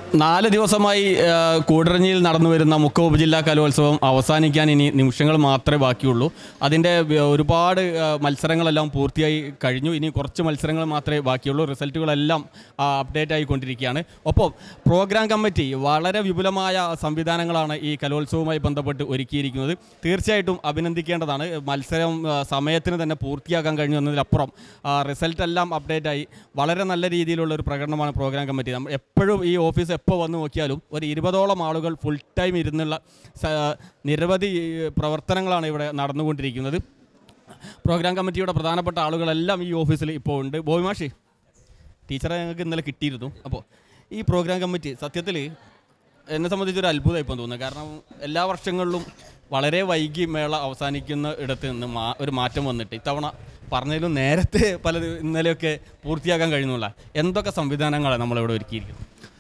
4 ദിവസമായി കൂടരഞ്ഞിയിൽ നടന്നു വരുന്ന മുക്ക ഉപജില്ലാ കലോത്സവം അവസാനിക്കാൻ ഇനി നിമിഷങ്ങൾ മാത്രമേ ബാക്കിയുള്ളൂ. അതിൻ്റെ ഒരുപാട് മത്സരങ്ങളെല്ലാം പൂർത്തിയായി കഴിഞ്ഞു. ഇനി കുറച്ച് മത്സരങ്ങൾ മാത്രമേ ബാക്കിയുള്ളൂ. റിസൾട്ടുകളെല്ലാം അപ്ഡേറ്റ് ആയിക്കൊണ്ടിരിക്കുകയാണ്. ഒപ്പം പ്രോഗ്രാം കമ്മിറ്റി വളരെ വിപുലമായ സംവിധാനങ്ങളാണ് ഈ കലോത്സവവുമായി ബന്ധപ്പെട്ട് ഒരുക്കിയിരിക്കുന്നത്. തീർച്ചയായിട്ടും അഭിനന്ദിക്കേണ്ടതാണ്. മത്സരം സമയത്തിന് തന്നെ പൂർത്തിയാക്കാൻ കഴിഞ്ഞു എന്നതിലപ്പുറം റിസൾട്ടെല്ലാം അപ്ഡേറ്റായി വളരെ നല്ല രീതിയിലുള്ള ഒരു പ്രകടനമാണ് പ്രോഗ്രാം കമ്മിറ്റി. നമ്മൾ എപ്പോഴും ഈ ഓഫീസ് എപ്പോൾ വന്ന് നോക്കിയാലും ഒരു 20ഓളം ആളുകൾ ഫുൾ ടൈം ഇരുന്നുള്ള നിരവധി പ്രവർത്തനങ്ങളാണ് ഇവിടെ നടന്നുകൊണ്ടിരിക്കുന്നത്. പ്രോഗ്രാം കമ്മിറ്റിയുടെ പ്രധാനപ്പെട്ട ആളുകളെല്ലാം ഈ ഓഫീസിൽ ഇപ്പോൾ ഉണ്ട്. ബോയ്മാഷി ടീച്ചറെ ഞങ്ങൾക്ക് ഇന്നലെ കിട്ടിയിരുന്നു. അപ്പോൾ ഈ പ്രോഗ്രാം കമ്മിറ്റി സത്യത്തിൽ എന്നെ സംബന്ധിച്ചൊരു അത്ഭുതമായിപ്പോൾ തോന്നുന്നത്. കാരണം എല്ലാ വർഷങ്ങളിലും വളരെ വൈകി മേള അവസാനിക്കുന്ന ഇടത്ത് നിന്ന് ഒരു മാറ്റം വന്നിട്ട് ഇത്തവണ പറഞ്ഞതിലും നേരത്തെ പലത് ഇന്നലെയൊക്കെ പൂർത്തിയാക്കാൻ കഴിയുന്നില്ല. എന്തൊക്കെ സംവിധാനങ്ങളാണ് നമ്മളിവിടെ ഒരുക്കിയിരിക്കുന്നത്?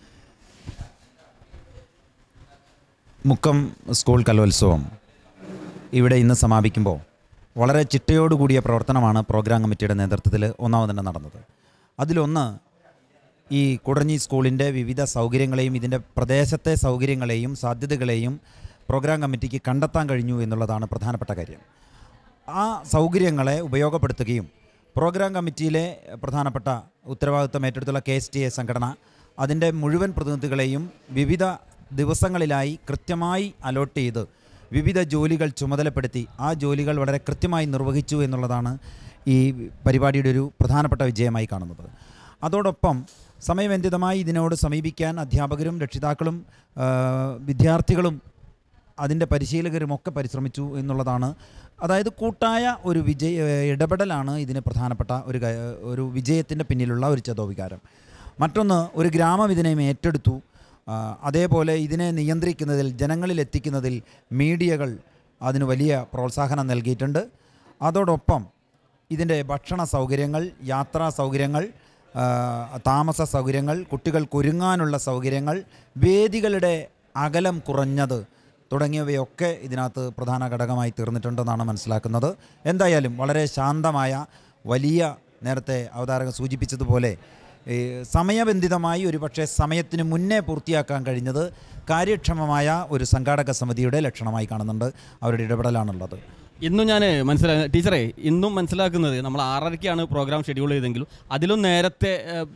മുക്കം സ്കൂൾ കലോത്സവം ഇവിടെ ഇന്ന് സമാപിക്കുമ്പോൾ വളരെ ചിട്ടയോടുകൂടിയ പ്രവർത്തനമാണ് പ്രോഗ്രാം കമ്മിറ്റിയുടെ നേതൃത്വത്തിൽ ഒന്നാമത് നടന്നത്. അതിലൊന്ന് ഈ കുടഞ്ഞി സ്കൂളിൻ്റെ വിവിധ സൗകര്യങ്ങളെയും ഇതിൻ്റെ പ്രദേശത്തെ സൗകര്യങ്ങളെയും സാധ്യതകളെയും പ്രോഗ്രാം കമ്മിറ്റിക്ക് കണ്ടെത്താൻ കഴിഞ്ഞു എന്നുള്ളതാണ് പ്രധാനപ്പെട്ട കാര്യം. ആ സൗകര്യങ്ങളെ ഉപയോഗപ്പെടുത്തുകയും പ്രോഗ്രാം കമ്മിറ്റിയിലെ പ്രധാനപ്പെട്ട ഉത്തരവാദിത്വം ഏറ്റെടുത്തുള്ള KSTA സംഘടന അതിൻ്റെ മുഴുവൻ പ്രതിനിധികളെയും വിവിധ ദിവസങ്ങളിലായി കൃത്യമായി അലോട്ട് ചെയ്ത് വിവിധ ജോലികൾ ചുമതലപ്പെടുത്തി ആ ജോലികൾ വളരെ കൃത്യമായി നിർവഹിച്ചു എന്നുള്ളതാണ് ഈ പരിപാടിയുടെ ഒരു പ്രധാനപ്പെട്ട വിജയമായി കാണുന്നത്. അതോടൊപ്പം സമയബന്ധിതമായി ഇതിനോട് സമീപിക്കാൻ അധ്യാപകരും രക്ഷിതാക്കളും വിദ്യാർത്ഥികളും അതിൻ്റെ പരിശീലകരുമൊക്കെ പരിശ്രമിച്ചു എന്നുള്ളതാണ്. അതായത് കൂട്ടായ ഒരു ഇടപെടലാണ് ഇതിന് പ്രധാനപ്പെട്ട ഒരു വിജയത്തിൻ്റെ പിന്നിലുള്ള ഒരു ചേതോവികാരം. മറ്റൊന്ന്, ഒരു ഗ്രാമം ഇതിനെ ഏറ്റെടുത്തു. അതേപോലെ ഇതിനെ നിയന്ത്രിക്കുന്നതിൽ ജനങ്ങളിൽ എത്തിക്കുന്നതിൽ മീഡിയകൾ അതിന് വലിയ പ്രോത്സാഹനം നൽകിയിട്ടുണ്ട്. അതോടൊപ്പം ഇതിൻ്റെ ഭക്ഷണ സൗകര്യങ്ങൾ, യാത്രാ സൗകര്യങ്ങൾ, താമസ സൗകര്യങ്ങൾ, കുട്ടികൾക്കൊരുങ്ങാനുള്ള സൗകര്യങ്ങൾ, വേദികളുടെ അകലം കുറഞ്ഞത് തുടങ്ങിയവയൊക്കെ ഇതിനകത്ത് പ്രധാന ഘടകമായി തീർന്നിട്ടുണ്ടെന്നാണ് മനസ്സിലാക്കുന്നത്. എന്തായാലും വളരെ ശാന്തമായ വലിയ, നേരത്തെ അവതാരകൻ സൂചിപ്പിച്ചതുപോലെ സമയബന്ധിതമായി ഒരുപക്ഷെ സമയത്തിന് മുന്നേ പൂർത്തിയാക്കാൻ കഴിഞ്ഞത് കാര്യക്ഷമമായ ഒരു സംഘാടക സമിതിയുടെ ലക്ഷണമായി കാണുന്നുണ്ട്. അവരുടെ ഇടപെടലാണുള്ളത്. ഇന്നും ഞാൻ ടീച്ചറെ ഇന്നും മനസ്സിലാക്കുന്നത് നമ്മൾ 6:30ക്കാണ് പ്രോഗ്രാം ഷെഡ്യൂൾ ചെയ്തെങ്കിലും അതിലും നേരത്തെ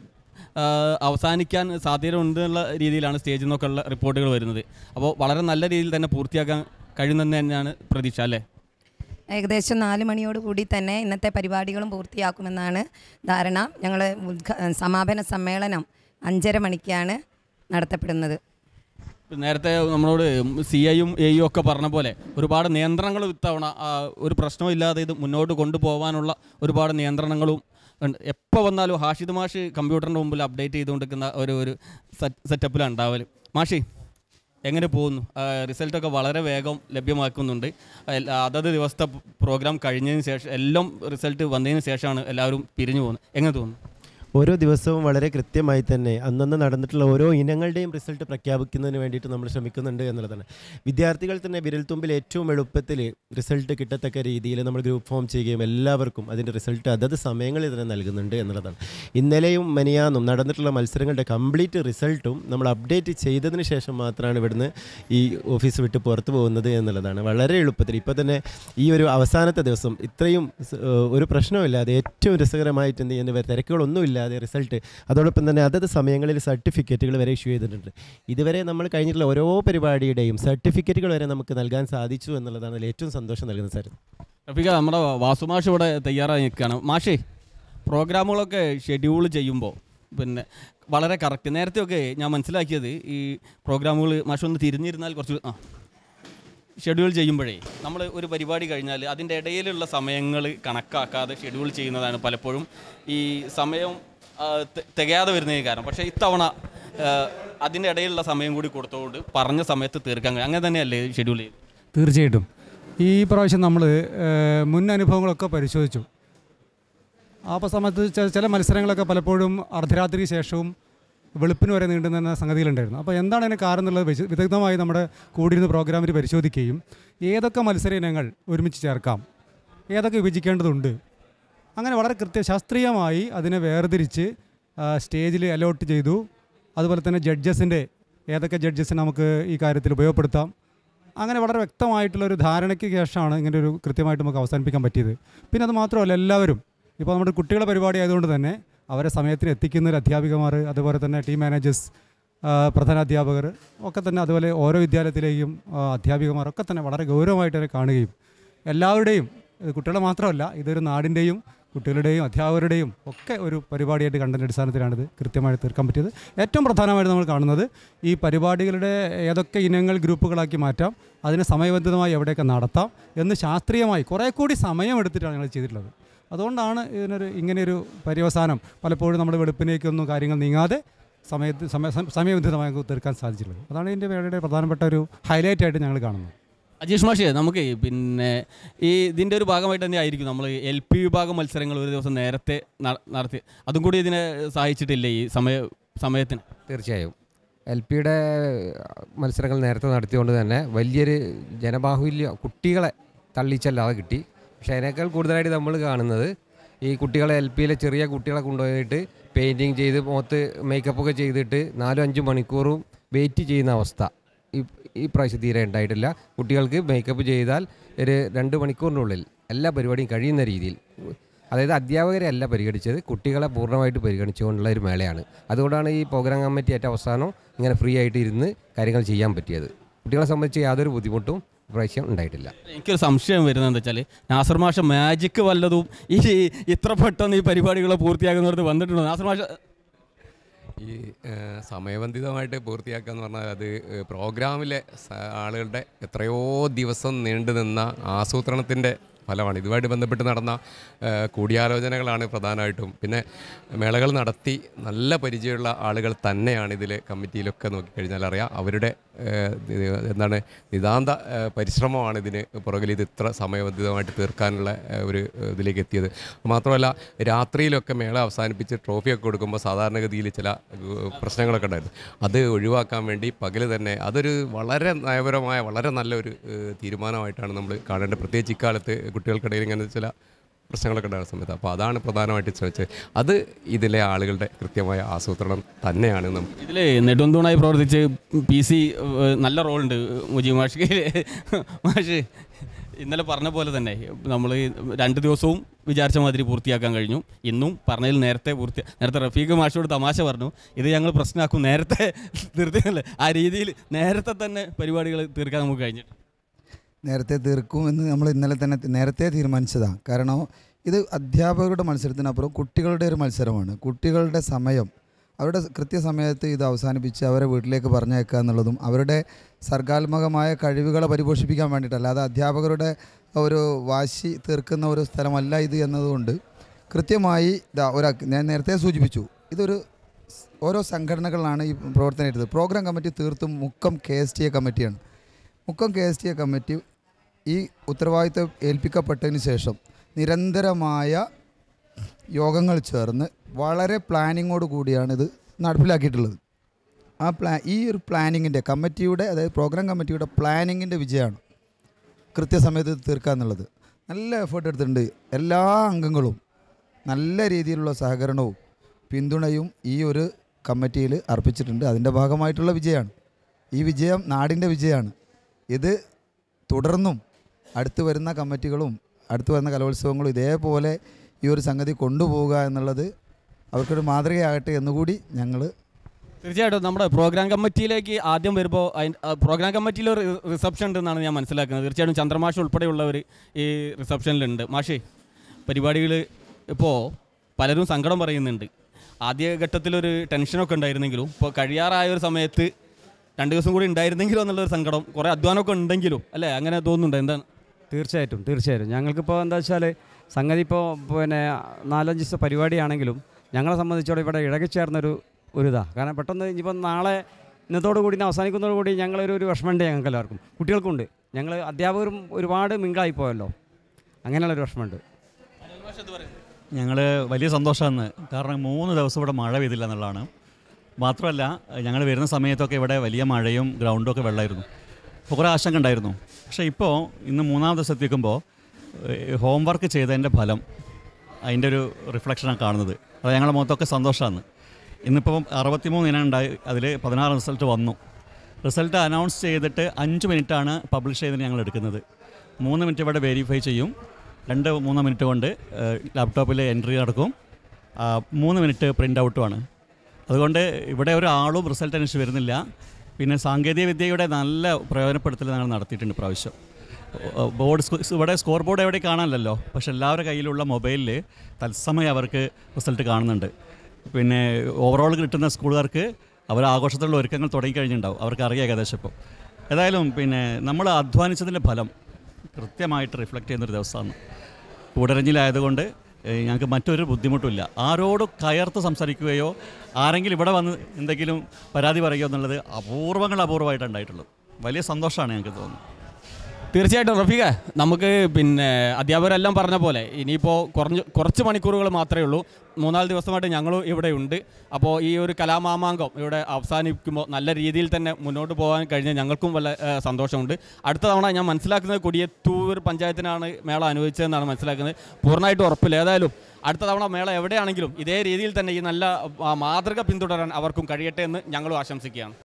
അവസാനിക്കാൻ സാധ്യതയുണ്ടെന്നുള്ള രീതിയിലാണ് സ്റ്റേജിൽ നിന്നൊക്കെയുള്ള റിപ്പോർട്ടുകൾ വരുന്നത്. അപ്പോൾ വളരെ നല്ല രീതിയിൽ തന്നെ പൂർത്തിയാക്കാൻ കഴിയുമെന്ന് തന്നെയാണ് പ്രതീക്ഷ, അല്ലേ? ഏകദേശം 4 മണിയോട് കൂടി തന്നെ ഇന്നത്തെ പരിപാടികളും പൂർത്തിയാക്കുമെന്നാണ് ധാരണ. ഞങ്ങൾ സമാപന സമ്മേളനം 5:30 മണിക്കാണ് നടത്തപ്പെടുന്നത്. നേരത്തെ നമ്മളോട് CIയും AEയും ഒക്കെ പറഞ്ഞ പോലെ ഒരുപാട് നിയന്ത്രണങ്ങൾ ഇത്തവണ ഒരു പ്രശ്നവും ഇല്ലാതെ ഇത് മുന്നോട്ട് കൊണ്ടുപോകാനുള്ള ഒരുപാട് നിയന്ത്രണങ്ങളും ഉണ്ട്. എപ്പോൾ വന്നാലും ഹാഷിദ് മാഷ് കമ്പ്യൂട്ടറിൻ്റെ മുമ്പിൽ അപ്ഡേറ്റ് ചെയ്തുകൊണ്ടിരിക്കുന്ന ഒരു സെറ്റപ്പിലാണ് ഉണ്ടാവൽ. മാഷി എങ്ങനെ പോകുന്നു? റിസൾട്ടൊക്കെ വളരെ വേഗം ലഭ്യമാക്കുന്നുണ്ട്. അതത് ദിവസത്തെ പ്രോഗ്രാം കഴിഞ്ഞതിന് ശേഷം എല്ലാം റിസൾട്ട് വന്നതിന് ശേഷമാണ് എല്ലാവരും പിരിഞ്ഞു പോകുന്നത്. എങ്ങനെ തോന്നുന്നു? ഓരോ ദിവസവും വളരെ കൃത്യമായി തന്നെ അന്നന്ന് നടന്നിട്ടുള്ള ഓരോ ഇനങ്ങളുടെയും റിസൾട്ട് പ്രഖ്യാപിക്കുന്നതിന് വേണ്ടിയിട്ട് നമ്മൾ ശ്രമിക്കുന്നുണ്ട് എന്നുള്ളതാണ്. വിദ്യാർത്ഥികൾ തന്നെ വിരൽത്തുമ്പിൽ ഏറ്റവും എളുപ്പത്തിൽ റിസൾട്ട് കിട്ടത്തക്ക രീതിയിൽ നമ്മൾ ഗ്രൂപ്പ് ഫോം ചെയ്യുകയും എല്ലാവർക്കും അതിൻ്റെ റിസൾട്ട് അതത് സമയങ്ങളിൽ തന്നെ നൽകുന്നുണ്ട് എന്നുള്ളതാണ്. ഇന്നലെയും മെനിയാന്നും നടന്നിട്ടുള്ള മത്സരങ്ങളുടെ കംപ്ലീറ്റ് റിസൾട്ടും നമ്മൾ അപ്ഡേറ്റ് ചെയ്തതിന് ശേഷം മാത്രമാണ് ഇവിടുന്ന് ഈ ഓഫീസ് വിട്ട് പുറത്തു പോകുന്നത് എന്നുള്ളതാണ്. വളരെ എളുപ്പത്തിൽ ഇപ്പോൾ തന്നെ ഈ ഒരു അവസാനത്തെ ദിവസം ഇത്രയും ഒരു പ്രശ്നമില്ലാതെ ഏറ്റവും രസകരമായിട്ട് എന്ത് ചെയ്യുന്ന തിരക്കുകളൊന്നുമില്ല റിസൾട്ട്, അതോടൊപ്പം തന്നെ അതത് സമയങ്ങളിൽ സർട്ടിഫിക്കറ്റുകൾ വരെ ഇഷ്യൂ ചെയ്തിട്ടുണ്ട്. ഇതുവരെ നമ്മൾ കഴിഞ്ഞിട്ടുള്ള ഓരോ പരിപാടിയുടെയും സർട്ടിഫിക്കറ്റുകൾ വരെ നമുക്ക് നൽകാൻ സാധിച്ചു എന്നുള്ളതാണ് ഏറ്റവും സന്തോഷം നൽകുന്നത്. സാർ റഫീഖ, നമ്മുടെ വാസുമാഷ് ഇവിടെ തയ്യാറായി നിൽക്കുകയാണ്. മാഷേ, പ്രോഗ്രാമുകളൊക്കെ ഷെഡ്യൂൾ ചെയ്യുമ്പോൾ പിന്നെ വളരെ കറക്റ്റ്, നേരത്തെയൊക്കെ ഞാൻ മനസ്സിലാക്കിയത് ഈ പ്രോഗ്രാമുകൾ മാഷൊന്ന് തിരിഞ്ഞിരുന്നാൽ കുറച്ച് ഷെഡ്യൂൾ ചെയ്യുമ്പോഴേ നമ്മൾ ഒരു പരിപാടി കഴിഞ്ഞാൽ അതിൻ്റെ ഇടയിലുള്ള സമയങ്ങൾ കണക്കാക്കാതെ ഷെഡ്യൂൾ ചെയ്യുന്നതാണ് പലപ്പോഴും ഈ സമയം തികയാതെ വരുന്നതിന് കാരണം. പക്ഷേ ഇത്തവണ അതിൻ്റെ ഇടയിലുള്ള സമയം കൂടി കൊടുത്തുകൊണ്ട് പറഞ്ഞ സമയത്ത് തീർക്കാൻ കഴിയും. അങ്ങനെ തന്നെയല്ലേ ഷെഡ്യൂൾ ചെയ്ത്? തീർച്ചയായിട്ടും ഈ പ്രാവശ്യം നമ്മൾ മുൻ അനുഭവങ്ങളൊക്കെ പരിശോധിച്ചു. ആ സമയത്ത് ചില മത്സരങ്ങളൊക്കെ പലപ്പോഴും അർദ്ധരാത്രി ശേഷവും വെളുപ്പിന് വരെ നീണ്ടുന്ന സംഗതികളുണ്ടായിരുന്നു. അപ്പോൾ എന്താണ് അതിന് കാരണം എന്നുള്ളത് വിദഗ്ധമായി നമ്മുടെ കൂടിയിരുന്ന പ്രോഗ്രാമിൽ പരിശോധിക്കുകയും ഏതൊക്കെ മത്സര ഇനങ്ങൾ ഒരുമിച്ച് ചേർക്കാം, ഏതൊക്കെ വിഭജിക്കേണ്ടതുണ്ട്, അങ്ങനെ വളരെ ശാസ്ത്രീയമായി അതിനെ വേർതിരിച്ച് സ്റ്റേജിൽ അലോട്ട് ചെയ്തു. അതുപോലെ തന്നെ ജഡ്ജസിൻ്റെ ഏതൊക്കെ ജഡ്ജസിനെ നമുക്ക് ഈ കാര്യത്തിൽ ഉപയോഗപ്പെടുത്താം. അങ്ങനെ വളരെ വ്യക്തമായിട്ടുള്ളൊരു ധാരണയ്ക്ക് ശേഷമാണ് ഇങ്ങനെ ഒരു കൃത്യമായിട്ട് നമുക്ക് അവസാനിപ്പിക്കാൻ പറ്റിയത്. പിന്നെ അത് മാത്രമല്ല, എല്ലാവരും ഇപ്പോൾ നമ്മുടെ കുട്ടികളെ പരിപാടി ആയതുകൊണ്ട് തന്നെ അവരെ സമയത്തിന് എത്തിക്കുന്ന ഒരു അധ്യാപികമാർ, അതുപോലെ തന്നെ ടീം മാനേജേഴ്സ്, പ്രധാനാധ്യാപകർ ഒക്കെ തന്നെ, അതുപോലെ ഓരോ വിദ്യാലയത്തിലെയും അധ്യാപികമാരൊക്കെ തന്നെ വളരെ ഗൗരവമായിട്ട് തന്നെ കാണുകയും എല്ലാവരുടെയും, കുട്ടികളെ മാത്രമല്ല, ഇതൊരു നാടിൻ്റെയും കുട്ടികളുടെയും അധ്യാപകരുടെയും ഒക്കെ ഒരു പരിപാടിയായിട്ട് കണ്ടതിൻ്റെ അടിസ്ഥാനത്തിലാണിത് കൃത്യമായി തീർക്കാൻ പറ്റിയത്. ഏറ്റവും പ്രധാനമായിട്ട് നമ്മൾ കാണുന്നത് ഈ പരിപാടികളുടെ ഏതൊക്കെ ഇനങ്ങൾ ഗ്രൂപ്പുകളാക്കി മാറ്റാം, അതിനെ സമയബന്ധിതമായി എവിടെയൊക്കെ നടത്താം എന്ന് ശാസ്ത്രീയമായി കുറേ കൂടി സമയമെടുത്തിട്ടാണ് ഞങ്ങൾ ചെയ്തിട്ടുള്ളത്. അതുകൊണ്ടാണ് ഇങ്ങനെയൊരു പര്യവസാനം പലപ്പോഴും നമ്മൾ വെളുപ്പിനേക്കൊന്നും കാര്യങ്ങൾ നീങ്ങാതെ സമയബന്ധിതമായി തീർക്കാൻ സാധിച്ചിട്ടുള്ളത്. അതാണ് ഇതിൻ്റെ വേളയുടെ പ്രധാനപ്പെട്ട ഒരു ഹൈലൈറ്റായിട്ട് ഞങ്ങൾ കാണുന്നത്. അജീഷ് മാഷേ, നമുക്ക് പിന്നെ ഇതിൻ്റെ ഒരു ഭാഗമായിട്ട് തന്നെ ആയിരിക്കും നമ്മൾ LP വിഭാഗം മത്സരങ്ങൾ ഒരു ദിവസം നേരത്തെ നടത്തി, അതും കൂടി ഇതിനെ സഹായിച്ചിട്ടില്ലേ ഈ സമയത്തിന്? തീർച്ചയായും LPയുടെ മത്സരങ്ങൾ നേരത്തെ നടത്തിയതുകൊണ്ട് തന്നെ വലിയൊരു ജനബാഹുല്യം കുട്ടികളെ തള്ളിച്ചല്ലാതെ കിട്ടി. പക്ഷേ അതിനേക്കാൾ കൂടുതലായിട്ട് നമ്മൾ കാണുന്നത് ഈ കുട്ടികളെ LPയിലെ ചെറിയ കുട്ടികളെ കൊണ്ടുപോയിട്ട് പെയിൻറ്റിങ് ചെയ്ത് മുഖത്ത് മേക്കപ്പൊക്കെ ചെയ്തിട്ട് 4-5 മണിക്കൂറും വെയിറ്റ് ചെയ്യുന്ന അവസ്ഥ ഈ പ്രാവശ്യം തീരെ ഉണ്ടായിട്ടില്ല. കുട്ടികൾക്ക് മേക്കപ്പ് ചെയ്താൽ ഒരു 2 മണിക്കൂറിനുള്ളിൽ എല്ലാ പരിപാടിയും കഴിയുന്ന രീതിയിൽ, അതായത് അധ്യാപകരെ അല്ല പരിഗണിച്ചത്, കുട്ടികളെ പൂർണ്ണമായിട്ട് പരിഗണിച്ചുകൊണ്ടുള്ള ഒരു മേളയാണ്. അതുകൊണ്ടാണ് ഈ പ്രോഗ്രാം കമ്മിറ്റി ഏറ്റവും അവസാനം ഇങ്ങനെ ഫ്രീ ആയിട്ട് ഇരുന്ന് കാര്യങ്ങൾ ചെയ്യാൻ പറ്റിയത്. കുട്ടികളെ സംബന്ധിച്ച് യാതൊരു ബുദ്ധിമുട്ടും പ്രാവശ്യം ഉണ്ടായിട്ടില്ല. എനിക്കൊരു സംശയം വരുന്നത് എന്താ വെച്ചാൽ, നാസർ മാഷ മാജിക്ക് വല്ലതും ഇത്ര പെട്ടെന്ന് ഈ പരിപാടികളെ പൂർത്തിയാക്കുന്നവർക്ക് വന്നിട്ടുണ്ടോ? നാസർ മാഷ ഈ സമയബന്ധിതമായിട്ട് പൂർത്തിയാക്കുക എന്ന് പറഞ്ഞാൽ അത് പ്രോഗ്രാമിലെ ആളുകളുടെ എത്രയോ ദിവസം നീണ്ടു നിന്ന ആസൂത്രണത്തിൻ്റെ ഫലമാണ്. ഇതുമായിട്ട് ബന്ധപ്പെട്ട് നടന്ന കൂടിയാലോചനകളാണ് പ്രധാനമായിട്ടും. പിന്നെ മേളകൾ നടത്തി നല്ല പരിചയമുള്ള ആളുകൾ തന്നെയാണ് ഇതിൽ കമ്മിറ്റിയിലൊക്കെ നോക്കിക്കഴിഞ്ഞാൽ അറിയാം. അവരുടെ എന്താണ് നിതാന്ത പരിശ്രമമാണ് ഇതിന് പുറകിൽ ഇത് ഇത്ര സമയബന്ധിതമായിട്ട് തീർക്കാനുള്ള ഒരു ഇതിലേക്ക് എത്തിയത്. മാത്രമല്ല, രാത്രിയിലൊക്കെ മേള അവസാനിപ്പിച്ച് ട്രോഫിയൊക്കെ കൊടുക്കുമ്പോൾ സാധാരണഗതിയിൽ ചില പ്രശ്നങ്ങളൊക്കെ ഉണ്ടായിരുന്നു. അത് ഒഴിവാക്കാൻ വേണ്ടി പകൽ തന്നെ അതൊരു വളരെ നയപരമായ വളരെ നല്ലൊരു തീരുമാനമായിട്ടാണ് നമ്മൾ കാണേണ്ടത്. പ്രത്യേകിച്ച് ഇക്കാലത്ത് കുട്ടികൾക്കിടയിൽ ഇങ്ങനെ ചില പ്രശ്നങ്ങളൊക്കെ ഉണ്ടാകുന്ന സമയത്ത്. അപ്പോൾ അതാണ് പ്രധാനമായിട്ട് ശ്രമിച്ചത്. അത് ഇതിലെ ആളുകളുടെ കൃത്യമായ ആസൂത്രണം തന്നെയാണ്. നമുക്ക് ഇതിൽ നെടുന്തൂണായി പ്രവർത്തിച്ച് PC നല്ല റോളുണ്ട് മുജീബ് മാഷ്. ഇന്നലെ പറഞ്ഞ പോലെ തന്നെ നമ്മൾ 2 ദിവസവും വിചാരിച്ച മാതിരി പൂർത്തിയാക്കാൻ കഴിഞ്ഞു. ഇന്നും പറഞ്ഞതിൽ നേരത്തെ റഫീഖ് മാഷോട് തമാശ പറഞ്ഞു, ഇത് ഞങ്ങൾ പ്രശ്നമാക്കും, നേരത്തെ തീർത്തില്ല. ആ രീതിയിൽ നേരത്തെ തന്നെ പരിപാടികൾ തീർക്കാൻ നമുക്ക് കഴിഞ്ഞിട്ട് നേരത്തെ തീർക്കുമെന്ന് നമ്മൾ ഇന്നലെ തന്നെ നേരത്തെ തീരുമാനിച്ചതാണ്. കാരണം ഇത് അധ്യാപകരുടെ മത്സരത്തിനപ്പുറം കുട്ടികളുടെ ഒരു മത്സരമാണ്. കുട്ടികളുടെ സമയം, അവരുടെ കൃത്യസമയത്ത് ഇത് അവസാനിപ്പിച്ച് അവരെ വീട്ടിലേക്ക് പറഞ്ഞയക്കുക എന്നുള്ളതും അവരുടെ സർഗാത്മകമായ കഴിവുകളെ പരിപോഷിപ്പിക്കാൻ വേണ്ടിയിട്ടല്ല, അത് അധ്യാപകരുടെ ഒരു വാശി തീർക്കുന്ന ഒരു സ്ഥലമല്ല ഇത് എന്നതുകൊണ്ട് കൃത്യമായി ഞാൻ നേരത്തെ സൂചിപ്പിച്ചു, ഇതൊരു ഓരോ സംഘടനകളാണ് ഈ പ്രവർത്തനം എടുത്തത്. പ്രോഗ്രാം കമ്മിറ്റി തീർത്തും മുക്കം KSTA കമ്മിറ്റിയാണ്. മുക്കം KSTA കമ്മിറ്റി ഈ ഉത്തരവാദിത്തം ഏൽപ്പിക്കപ്പെട്ടതിന് ശേഷം നിരന്തരമായ യോഗങ്ങൾ ചേർന്ന് വളരെ പ്ലാനിങ്ങോട് കൂടിയാണ് ഇത് നടപ്പിലാക്കിയിട്ടുള്ളത്. ഈ ഒരു പ്ലാനിങ്ങിൻ്റെ കമ്മിറ്റിയുടെ, അതായത് പ്രോഗ്രാം കമ്മിറ്റിയുടെ പ്ലാനിങ്ങിൻ്റെ വിജയമാണ് കൃത്യസമയത്ത് തീർക്കുക എന്നുള്ളത്. നല്ല എഫേർട്ട് എടുത്തിട്ടുണ്ട്. എല്ലാ അംഗങ്ങളും നല്ല രീതിയിലുള്ള സഹകരണവും പിന്തുണയും ഈ ഒരു കമ്മിറ്റിയിൽ അർപ്പിച്ചിട്ടുണ്ട്. അതിൻ്റെ ഭാഗമായിട്ടുള്ള വിജയമാണ്. ഈ വിജയം നാടിൻ്റെ വിജയമാണ്. ഇത് തുടർന്നും അടുത്ത് വരുന്ന കമ്മിറ്റികളും അടുത്ത് വരുന്ന കലോത്സവങ്ങളും ഇതേപോലെ ഈ ഒരു സംഗതി കൊണ്ടുപോവുക എന്നുള്ളത് അവർക്കൊരു മാതൃകയാകട്ടെ എന്നുകൂടി ഞങ്ങൾ തീർച്ചയായിട്ടും നമ്മുടെ പ്രോഗ്രാം കമ്മിറ്റിയിലേക്ക് ആദ്യം വരുമ്പോൾ പ്രോഗ്രാം കമ്മിറ്റിയിൽ ഒരു റിസപ്ഷൻ ഉണ്ടെന്നാണ് ഞാൻ മനസ്സിലാക്കുന്നത്. തീർച്ചയായിട്ടും ചന്ദ്രമാഷ് ഉൾപ്പെടെയുള്ളവർ ഈ റിസപ്ഷനിലുണ്ട്. മാഷേ, പരിപാടികൾ ഇപ്പോൾ പലരും സങ്കടം പറയുന്നുണ്ട്. ആദ്യഘട്ടത്തിലൊരു ടെൻഷനൊക്കെ ഉണ്ടായിരുന്നെങ്കിലും ഇപ്പോൾ കഴിയാറായ ഒരു സമയത്ത് 2 ദിവസം കൂടി ഉണ്ടായിരുന്നെങ്കിലോ എന്നുള്ളൊരു സങ്കടം, കുറേ അധ്വാനമൊക്കെ ഉണ്ടെങ്കിലും അല്ലേ, അങ്ങനെ തോന്നുന്നുണ്ട്? എന്താണ്? തീർച്ചയായിട്ടും ഞങ്ങൾക്കിപ്പോൾ എന്താ വെച്ചാൽ സംഗതി ഇപ്പോൾ പിന്നെ 4-5 ദിവസം പരിപാടിയാണെങ്കിലും ഞങ്ങളെ സംബന്ധിച്ചോളം ഇവിടെ ഇഴകിച്ചേർന്നൊരു ഇതാണ്. കാരണം പെട്ടെന്ന് ഇനിയിപ്പോൾ നാളെ ഇന്നത്തോടു കൂടി അവസാനിക്കുന്നതോടുകൂടി ഞങ്ങളൊരു വിഷമമുണ്ട് ഞങ്ങൾക്ക് എല്ലാവർക്കും, കുട്ടികൾക്കുണ്ട്. ഞങ്ങൾ അധ്യാപകരും ഒരുപാട് മിങ്കിളായിപ്പോയല്ലോ, അങ്ങനെയുള്ളൊരു വിഷമമുണ്ട്. ഞങ്ങൾ വലിയ സന്തോഷമാണ്. കാരണം 3 ദിവസം ഇവിടെ മഴ പെയ്തില്ല എന്നുള്ളതാണ്. മാത്രമല്ല, ഞങ്ങൾ വരുന്ന സമയത്തൊക്കെ ഇവിടെ വലിയ മഴയും ഗ്രൗണ്ടും ഒക്കെ വെള്ളമായിരുന്നു. അപ്പോൾ കുറേ ആശങ്ക ഉണ്ടായിരുന്നു. പക്ഷേ ഇപ്പോൾ ഇന്ന് 3-ാം ദിവസം എത്തിക്കുമ്പോൾ ഹോംവർക്ക് ചെയ്തതിൻ്റെ ഫലം, അതിൻ്റെ ഒരു റിഫ്ലക്ഷനാണ് കാണുന്നത്. അത് ഞങ്ങളുടെ മുഖത്തൊക്കെ സന്തോഷമാണ്. ഇന്നിപ്പോൾ 63 ഇനം ഉണ്ടായി, അതിൽ 16 റിസൾട്ട് വന്നു. റിസൾട്ട് അനൗൺസ് ചെയ്തിട്ട് 5 മിനിറ്റാണ് പബ്ലിഷ് ചെയ്തതിന് ഞങ്ങൾ എടുക്കുന്നത്. 3 മിനിറ്റ് ഇവിടെ വെരിഫൈ ചെയ്യും, 2-3 മിനിറ്റ് കൊണ്ട് ലാപ്ടോപ്പിൽ എൻട്രി നടക്കും, 3 മിനിറ്റ് പ്രിൻ്റ് ഔട്ടുമാണ്. അതുകൊണ്ട് ഇവിടെ ഒരാളും റിസൾട്ട് അന്വേഷിച്ച് വരുന്നില്ല. പിന്നെ സാങ്കേതിക വിദ്യയുടെ നല്ല പ്രയോജനപ്പെടുത്തൽ ഞങ്ങൾ നടത്തിയിട്ടുണ്ട് പ്രാവശ്യം. ഇവിടെ സ്കോർ ബോർഡ് എവിടെ കാണാനല്ലോ, പക്ഷെ എല്ലാവരുടെ കയ്യിലുള്ള മൊബൈലിൽ തത്സമയം അവർക്ക് റിസൾട്ട് കാണുന്നുണ്ട്. പിന്നെ ഓവറോൾ കിട്ടുന്ന സ്കൂളുകാർക്ക് അവർ ആഘോഷത്തിലുള്ള ഒരുക്കങ്ങൾ തുടങ്ങിക്കഴിഞ്ഞിട്ടുണ്ടാവും, അവർക്ക് അറിയാം ഏകദേശം. ഇപ്പോൾ ഏതായാലും പിന്നെ നമ്മൾ അധ്വാനിച്ചതിൻ്റെ ഫലം കൃത്യമായിട്ട് റിഫ്ലക്റ്റ് ചെയ്യുന്നൊരു ദിവസമാണ്. കൂടരഞ്ഞിലായതുകൊണ്ട് ഞങ്ങൾക്ക് മറ്റൊരു ബുദ്ധിമുട്ടില്ല. ആരോടും കയർത്ത് സംസാരിക്കുകയോ ആരെങ്കിലും ഇവിടെ വന്ന് എന്തെങ്കിലും പരാതി പറയുകയോ എന്നുള്ളത് അപൂർവമായിട്ടാണ് ഉണ്ടായിട്ടുള്ളത്. വലിയ സന്തോഷമാണ് ഞങ്ങൾക്ക് തോന്നുന്നത്. തീർച്ചയായിട്ടും റഫീഖ, നമുക്ക് പിന്നെ അധ്യാപകരെല്ലാം പറഞ്ഞ പോലെ ഇനിയിപ്പോൾ കുറച്ച് മണിക്കൂറുകൾ മാത്രമേ ഉള്ളൂ. 3-4 ദിവസമായിട്ട് ഞങ്ങളും ഇവിടെ ഉണ്ട്. അപ്പോൾ ഈ ഒരു കലാമാമാങ്കം ഇവിടെ അവസാനിക്കുമ്പോൾ നല്ല രീതിയിൽ തന്നെ മുന്നോട്ട് പോകാൻ കഴിഞ്ഞാൽ ഞങ്ങൾക്കും വല്ല സന്തോഷമുണ്ട്. അടുത്ത തവണ ഞാൻ മനസ്സിലാക്കുന്നത് കൊടിയത്തൂർ പഞ്ചായത്തിനാണ് മേള അനുവദിച്ചതെന്നാണ് മനസ്സിലാക്കുന്നത്. പൂർണ്ണമായിട്ടും ഉറപ്പില്ല. ഏതായാലും അടുത്ത തവണ മേള എവിടെയാണെങ്കിലും ഇതേ രീതിയിൽ തന്നെ ഈ നല്ല മാതൃക പിന്തുടരാൻ അവർക്കും കഴിയട്ടെ എന്ന് ഞങ്ങളും ആശംസിക്കുകയാണ്.